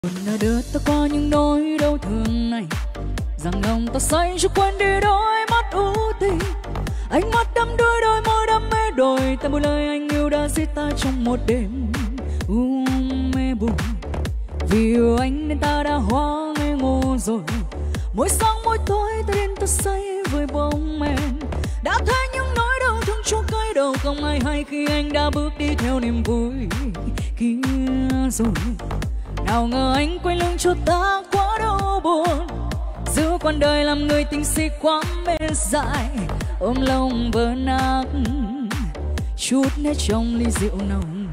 Đã đưa ta qua những nỗi đau thương này, rằng lòng ta say cho quên đi đôi mắt ưu tình. Ánh mắt đắm đuối, đôi môi đắm mê đồi, ta mỗi lời anh yêu đã giết ta trong một đêm mê buồn. Vì yêu anh nên ta đã hóa ngây ngô rồi, mỗi sáng mỗi tối ta đến ta say với bóng men. Đã thấy những nỗi đau thương cho cái đầu không ai hay khi anh đã bước đi theo niềm vui kia rồi. Nào ngờ anh quay lưng cho ta quá đau buồn, giữa quãng đời làm người tình si quá mê dại, ôm lòng vỡ nát chút hết trong ly rượu nồng.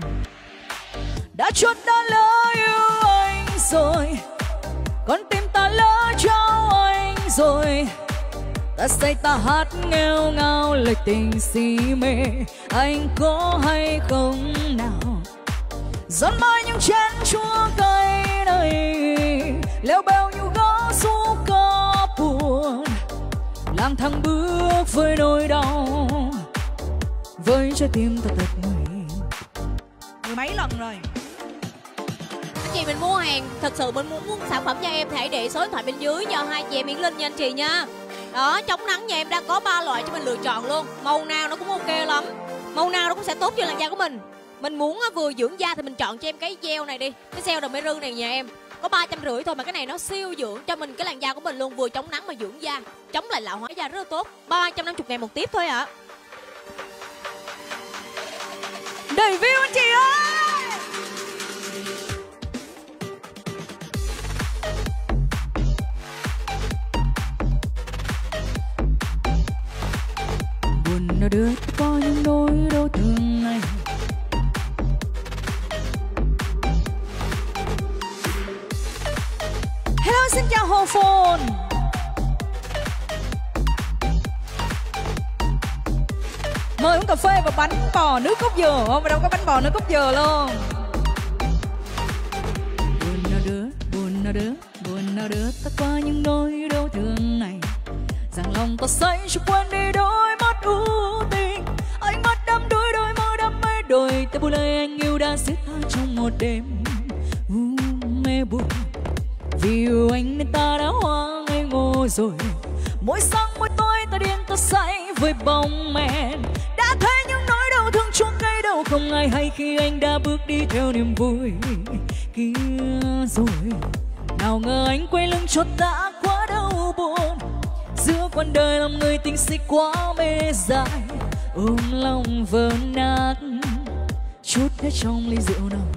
Đã chót đã lỡ yêu anh rồi, con tim ta lỡ trao anh rồi. Ta say ta hát nghêu ngao lời tình si mê, anh có hay không nào? Giọt mãi những chén chua cay này, leo bèo như gõ ru ca buồn. Lang thang bước với nỗi đau, với trái tim ta tật nguyền. Mười mấy lần rồi. Anh chị mình mua hàng, thật sự mình muốn sản phẩm cho em thì hãy để số điện thoại bên dưới cho hai chị em Yến Linh nha anh chị nha. Đó, chống nắng nhà em đang có 3 loại cho mình lựa chọn luôn. Màu nào nó cũng ok lắm, màu nào nó cũng sẽ tốt cho làn da của mình. Mình muốn vừa dưỡng da thì mình chọn cho em cái gel này đi, cái gel đầm mê rư này nhà em có 350 thôi mà cái này nó siêu dưỡng cho mình cái làn da của mình luôn, vừa chống nắng mà dưỡng da, chống lại lão hóa da rất là tốt. 350.000 một tiếp thôi ạ. Đẩy view anh chị ơi. Buồn đã đưa ta qua những nỗi đau thương này, Hello, xin chào Hồ Phồn. Mời uống cà phê và bánh bò nước cốt dừa. Mà đâu có bánh bò nước cốt dừa luôn. buồn đã đưa ta qua những nỗi đau thương này, rằng lòng ta say cho quên đi đôi mắt ưu tình. Ánh mắt đắm đuối, đôi môi đắm mê đồi, ta buông lời anh yêu đã giết ta trong một đêm mê buồn. Vì yêu anh nên ta đã hóa ngây ngô rồi, mỗi sáng mỗi tối ta điên ta say với bóng men. Đã thấy những nỗi đau thương cho cái đầu không ai hay khi anh đã bước đi theo niềm vui kia rồi. Nào ngờ anh quay lưng cho ta quá đau buồn, giữa quãng đời làm người tình si quá mê dại, ôm lòng vỡ nát chút hết trong ly rượu nồng.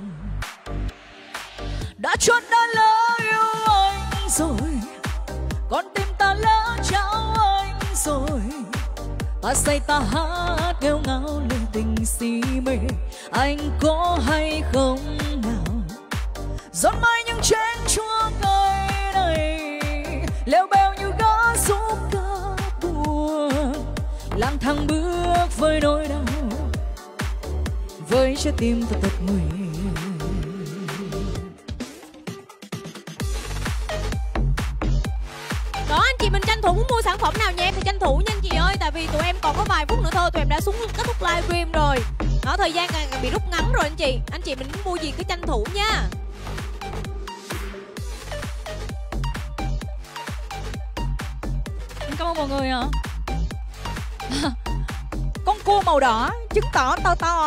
Đã chót đã lỡ yêu anh rồi, con tim ta lỡ trao anh rồi. Ta say ta hát nghêu ngao lời tình si mê, anh có hay không nào? Giọt mãi những chén chua cay này, leo bèo như gõ ru ca buồn. Lang thang bước với nỗi đau, với trái tim ta tật nguyền. Đó anh chị mình tranh thủ muốn mua sản phẩm nào nha em thì tranh thủ nha anh chị ơi, tại vì tụi em còn có vài phút nữa thôi tụi em đã xuống kết thúc livestream rồi. Đó, thời gian càng bị rút ngắn rồi anh chị. Anh chị mình muốn mua gì cứ tranh thủ nha. Cảm ơn mọi người ạ. Con cua màu đỏ chứng tỏ to to.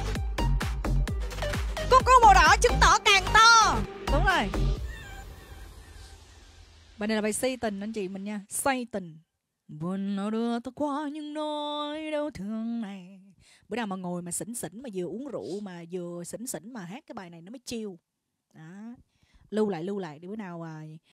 Con cua màu đỏ chứng tỏ càng to. Đúng rồi. Bài này là bài say tình anh chị mình nha. Say tình. Buồn nó đưa ta qua những nỗi đau thương này. Bữa nào mà ngồi mà xỉn xỉn mà vừa uống rượu mà vừa xỉn xỉn mà hát cái bài này nó mới chill. Đó. Lưu lại để bữa nào